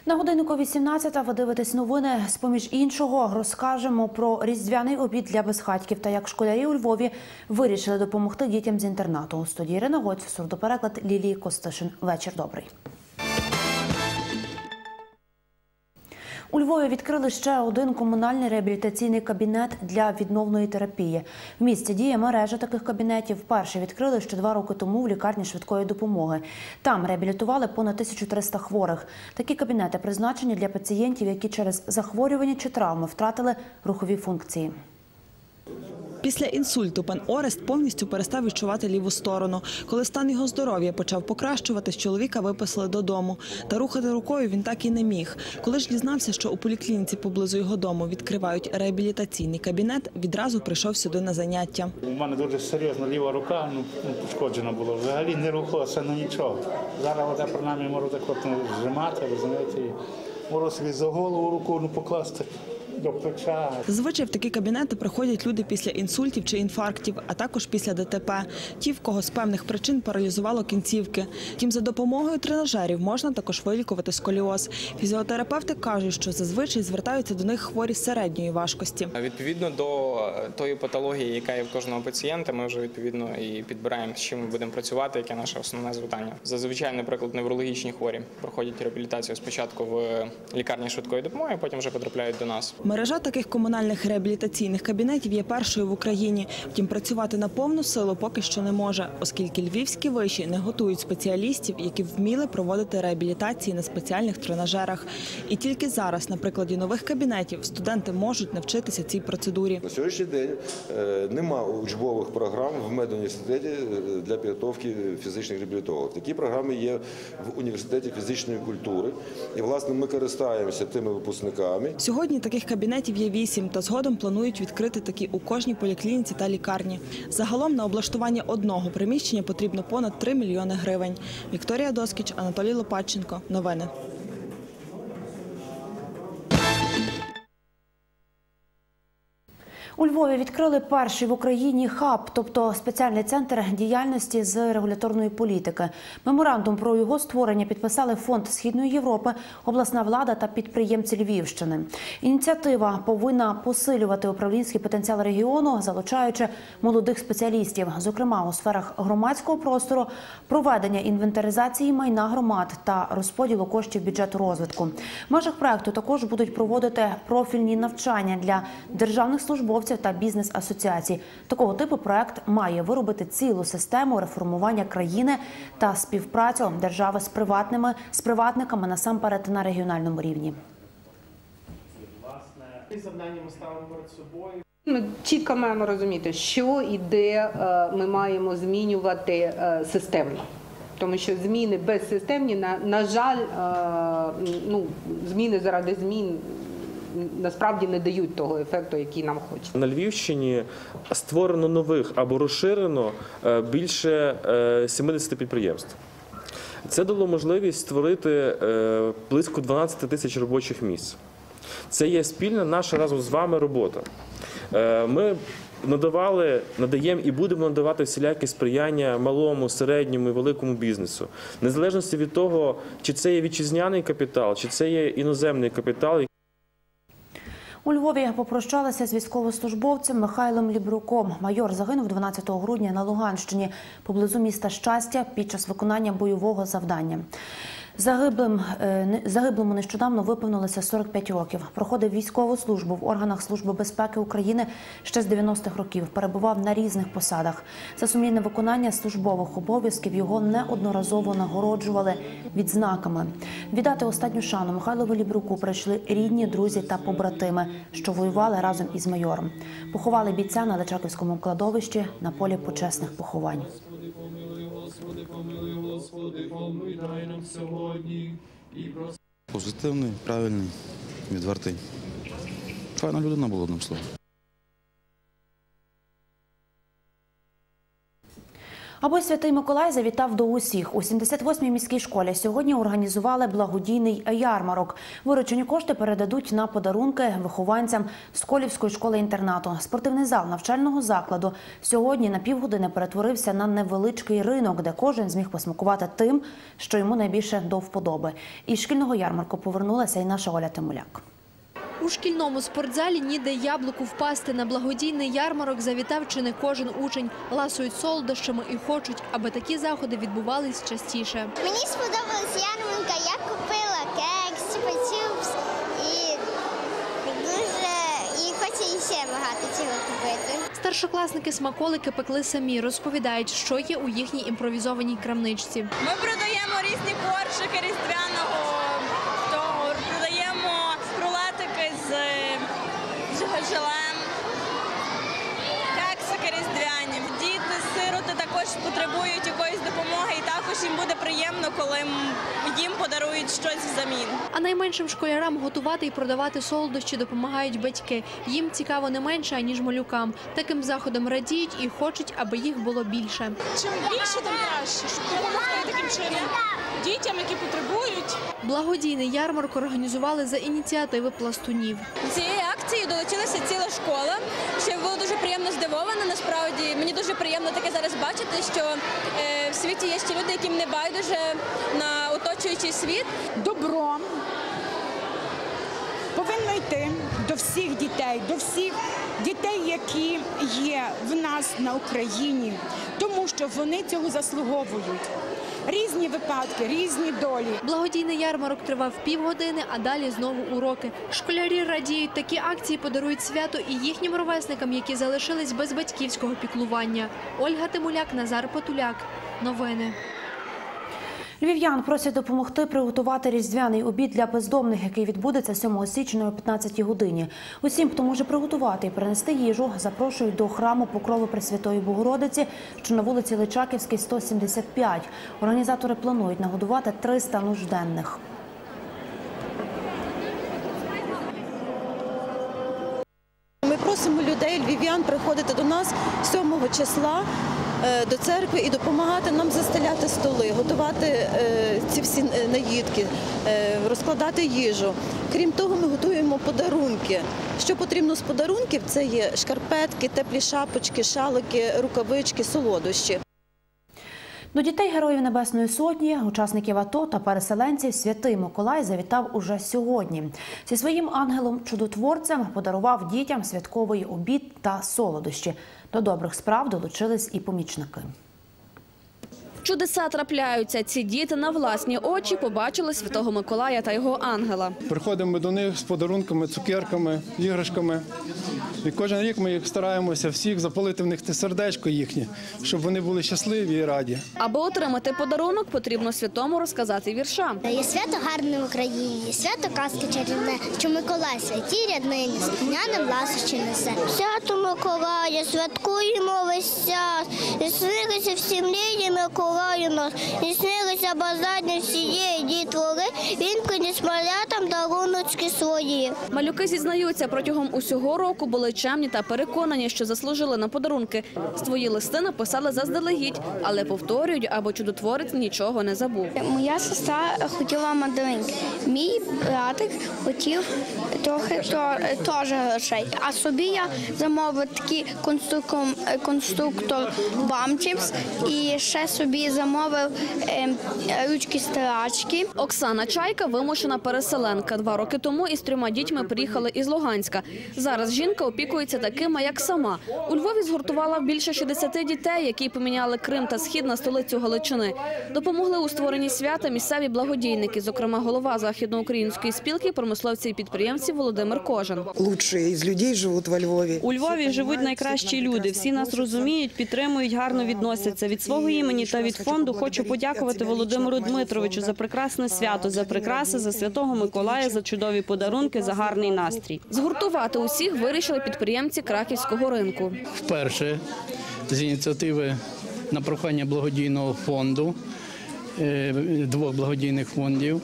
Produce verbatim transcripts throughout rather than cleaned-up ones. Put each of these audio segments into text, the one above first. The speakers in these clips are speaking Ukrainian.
На годиннику вісімнадцята ви дивитесь новини. З-поміж іншого розкажемо про різдвяний обід для безхатьків та як школярі у Львові вирішили допомогти дітям з інтернату. У студії Ірина Гоць, сурдопереклад Лілії Костишин. Вечір добрий. У Львові відкрили ще один комунальний реабілітаційний кабінет для відновної терапії. В місті діє мережа таких кабінетів. Перший відкрили ще два роки тому в лікарні швидкої допомоги. Там реабілітували понад тисячу триста хворих. Такі кабінети призначені для пацієнтів, які через захворювання чи травми втратили рухові функції. Після інсульту пан Орест повністю перестав відчувати ліву сторону. Коли стан його здоров'я почав покращуватись, чоловіка виписали додому. Та рухати рукою він так і не міг. Коли ж дізнався, що у поліклініці поблизу його дому відкривають реабілітаційний кабінет, відразу прийшов сюди на заняття. У мене дуже серйозна ліва рука, ну, пошкоджена була. Взагалі не рухалася на нічого. Зараз вода принаймні можу так от зжимати, розумієте, можу собі за голову руку ну, покласти. Зазвичай в такі кабінети приходять люди після інсультів чи інфарктів, а також після ДТП. Ті, в кого з певних причин паралізувало кінцівки. Втім, за допомогою тренажерів можна також вилікувати сколіоз. Фізіотерапевти кажуть, що зазвичай звертаються до них хворі середньої важкості. Відповідно до тої патології, яка є в кожного пацієнта, ми вже відповідно і підбираємо, з чим ми будемо працювати, яке наше основне завдання. Зазвичай, наприклад, неврологічні хворі проходять реабілітацію спочатку в лікарні швидкої допомоги, а потім вже потрапляють до нас. Мережа таких комунальних реабілітаційних кабінетів є першою в Україні. Втім, працювати на повну силу поки що не може, оскільки львівські виші не готують спеціалістів, які вміли проводити реабілітації на спеціальних тренажерах. І тільки зараз, на прикладі нових кабінетів, студенти можуть навчитися цій процедурі. На сьогоднішній день немає учбових програм в медуніверситеті для підготовки фізичних реабілітологів. Такі програми є в університеті фізичної культури. І, власне, ми користуємося тими випускниками. Сьогодні таких кабінетів є вісім, та згодом планують відкрити такі у кожній поліклініці та лікарні. Загалом на облаштування одного приміщення потрібно понад три мільйони гривень. Вікторія Доскіч, Анатолій Лопатченко. Новини. У Львові відкрили перший в Україні хаб, тобто спеціальний центр діяльності з регуляторної політики. Меморандум про його створення підписали Фонд Східної Європи, обласна влада та підприємці Львівщини. Ініціатива повинна посилювати управлінський потенціал регіону, залучаючи молодих спеціалістів, зокрема у сферах громадського простору, проведення інвентаризації майна громад та розподілу коштів бюджету розвитку. В межах проекту також будуть проводити профільні навчання для державних службовців та бізнес-асоціацій. Такого типу проект має виробити цілу систему реформування країни та співпрацю держави з приватними, з приватниками насамперед на регіональному рівні. Завдання ми ставимо перед собою. Ми чітко маємо розуміти, що і де ми маємо змінювати системно. Тому що зміни безсистемні, на, на жаль, ну, зміни заради змін насправді не дають того ефекту, який нам хочеться. На Львівщині створено нових або розширено більше сімдесят підприємств. Це дало можливість створити близько дванадцять тисяч робочих місць. Це є спільна наша разом з вами робота. Ми надавали, надаємо і будемо надавати всілякі сприяння малому, середньому і великому бізнесу. Незалежно від того, чи це є вітчизняний капітал, чи це є іноземний капітал. У Львові попрощалися з військовослужбовцем Михайлом Лібруком. Майор загинув дванадцятого грудня на Луганщині, поблизу міста Щастя, під час виконання бойового завдання. Загиблим, загиблому нещодавно виповнилося сорок п'ять років. Проходив військову службу в органах Служби безпеки України ще з дев'яностих років. Перебував на різних посадах. За сумлінне виконання службових обов'язків його неодноразово нагороджували відзнаками. Віддати останню шану Михайлову Лібруку прийшли рідні, друзі та побратими, що воювали разом із майором. Поховали бійця на Личаківському кладовищі на полі почесних поховань. Позитивний, правильний, відвертий. Файна людина була, одним словом. Аби Святий Миколай завітав до усіх. У сімдесят восьмій міській школі сьогодні організували благодійний ярмарок. Виручені кошти передадуть на подарунки вихованцям Сколівської школи-інтернату. Спортивний зал навчального закладу сьогодні на півгодини перетворився на невеличкий ринок, де кожен зміг посмакувати тим, що йому найбільше до вподоби. Із шкільного ярмарку повернулася і наша Оля Тимуляк. У шкільному спортзалі ніде яблуку впасти. На благодійний ярмарок завітав чи не кожен учень. Ласують солодощами і хочуть, аби такі заходи відбувались частіше. Мені сподобалась ярмарка, я купила кекс, чупа-чупс і дуже і хочу ще багато чого купити. Старшокласники смаколики пекли самі, розповідають, що є у їхній імпровізованій крамничці. Ми продаємо різні коржики різдвяного, того, продаємо рулетики з желем, кексики різдвяні. Діти, сироти також потребують якоїсь допомоги, і також їм буде приємно, коли їм подарують щось взамін. А найменшим школярам готувати і продавати солодощі допомагають батьки. Їм цікаво не менше, аніж малюкам. Таким заходом радіють і хочуть, аби їх було більше. Чим більше, тим краще, щоб допомогти таким чином дітям, які потребують. Благодійний ярмарок організували за ініціативи пластунів. До цієї акції долучилася ціла школа, що я була дуже приємно здивована. Насправді, мені дуже приємно таке зараз бачити, що е, в світі є ще люди, яким не байдуже на оточуючий світ. Добро повинно йти до всіх дітей, до всіх дітей, які є в нас на Україні, тому що вони цього заслуговують. Різні випадки, різні долі. Благодійний ярмарок тривав півгодини, а далі знову уроки. Школярі радіють, такі акції подарують свято і їхнім ровесникам, які залишились без батьківського піклування. Ольга Тимуляк, Назар Потуляк. Новини. Львів'ян просять допомогти приготувати різдвяний обід для бездомних, який відбудеться сьомого січня о п'ятнадцятій годині. Усім, хто може приготувати і принести їжу, запрошують до храму Покрови Пресвятої Богородиці, що на вулиці Личаківській, сто сімдесят п'ять. Організатори планують нагодувати триста нужденних. Ми просимо людей, львів'ян, приходити до нас сьомого числа до церкви і допомагати нам застеляти столи, готувати ці всі наїдки, розкладати їжу. Крім того, ми готуємо подарунки. Що потрібно з подарунків? Це є шкарпетки, теплі шапочки, шалики, рукавички, солодощі. До дітей Героїв Небесної Сотні, учасників АТО та переселенців Святий Миколай завітав уже сьогодні. Зі своїм ангелом-чудотворцем подарував дітям святковий обід та солодощі. До добрих справ долучились і помічники. Чудеса трапляються. Ці діти на власні очі побачили Святого Миколая та його ангела. Приходимо до них з подарунками, цукерками, іграшками. І кожен рік ми їх стараємося всіх запалити в них те сердечко їхнє, щоб вони були щасливі і раді. Аби отримати подарунок, потрібно святому розказати вірша. Є свято гарне в Україні, свято казки чарівне, що Миколай святі ряднині, слухняним ласощі несе. Свято Миколая, святкуємо весь час, і снилися всім людям Миколаю нас, і снилися бажання всієї дітвори, він приніс малятам даруночки свої. Малюки зізнаються, протягом усього року були чемні та переконані, що заслужили на подарунки. Свої листи написали заздалегідь, але повторюють, аби чудотворець нічого не забув. Моя сестра хотіла мандаринки. Мій братик хотів трохи теж грошей. А собі я замовив такий конструктор бамчіпс і ще собі замовив ручки-старачки. Оксана Чайка – вимушена переселенка. Два роки тому із трьома дітьми приїхали із Луганська. Зараз жінка опікується такими, як сама. У Львові згуртувала більше шістдесят дітей, які поміняли Крим та Схід на столицю Галичини. Допомогли у створенні свята місцеві благодійники, зокрема голова Західноукраїнської спілки промисловців і підприємців Володимир Кожин. Лучші із людей живуть во Львові. У Львові живуть найкращі люди. Всі нас розуміють, підтримують, гарно відносяться. Від свого імені та від фонду хочу подякувати Володимиру Дмитровичу за прекрасне свято, за прикраси, за Святого Миколая, за чудові подарунки, за гарний настрій. Згуртувати усіх вирішили підприємці Краківського ринку. Вперше з ініціативи на прохання благодійного фонду, двох благодійних фондів,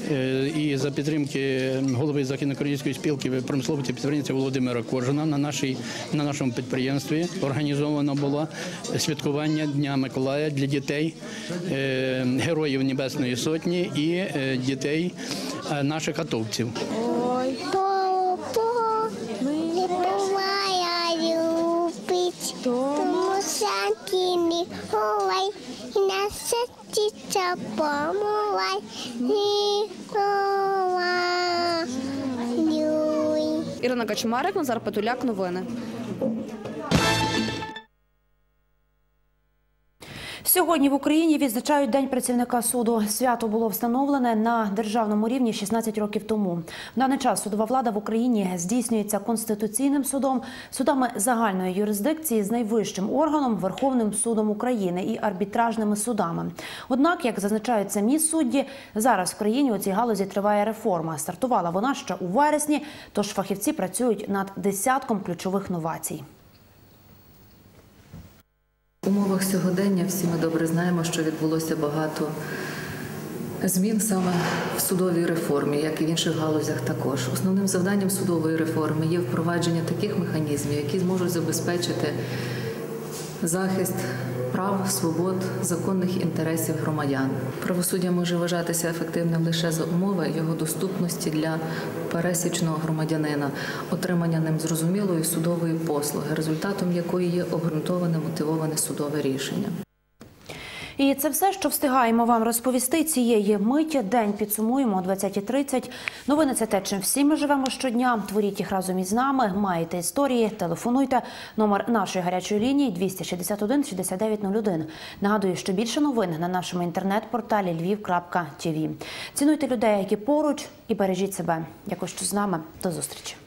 і за підтримки голови Західноукраїнської спілки промисловості підприємців Володимира Коржуна на, нашій, на нашому підприємстві організовано було святкування Дня Миколая для дітей, героїв Небесної Сотні і дітей наших атовців. Ой, Папа, Миколая любить, тому Санті Миколай на сердце помилай, Миколай. Ірина Качмарик, Назар Петуляк. Новини. Сьогодні в Україні відзначають День працівника суду. Свято було встановлене на державному рівні шістнадцять років тому. В даний час судова влада в Україні здійснюється Конституційним судом, судами загальної юрисдикції з найвищим органом – Верховним судом України і арбітражними судами. Однак, як зазначають самі судді, зараз в країні у цій галузі триває реформа. Стартувала вона ще у вересні, тож фахівці працюють над десятком ключових новацій. В умовах сьогодення всі ми добре знаємо, що відбулося багато змін саме в судовій реформі, як і в інших галузях також. Основним завданням судової реформи є впровадження таких механізмів, які зможуть забезпечити захист прав, свобод, законних інтересів громадян. Правосуддя може вважатися ефективним лише за умови його доступності для пересічного громадянина, отримання ним зрозумілої судової послуги, результатом якої є обґрунтоване, мотивоване судове рішення. І це все, що встигаємо вам розповісти цієї миті. День підсумуємо о двадцятій тридцять. Новини – це те, чим всі ми живемо щодня. Творіть їх разом із нами. Маєте історії? Телефонуйте. Номер нашої гарячої лінії – двісті шістдесят один шістдесят дев'ять нуль один. Нагадую, що більше новин на нашому інтернет-порталі львів крапка ті ві. Цінуйте людей, які поруч, і бережіть себе. Дякую, що з нами. До зустрічі.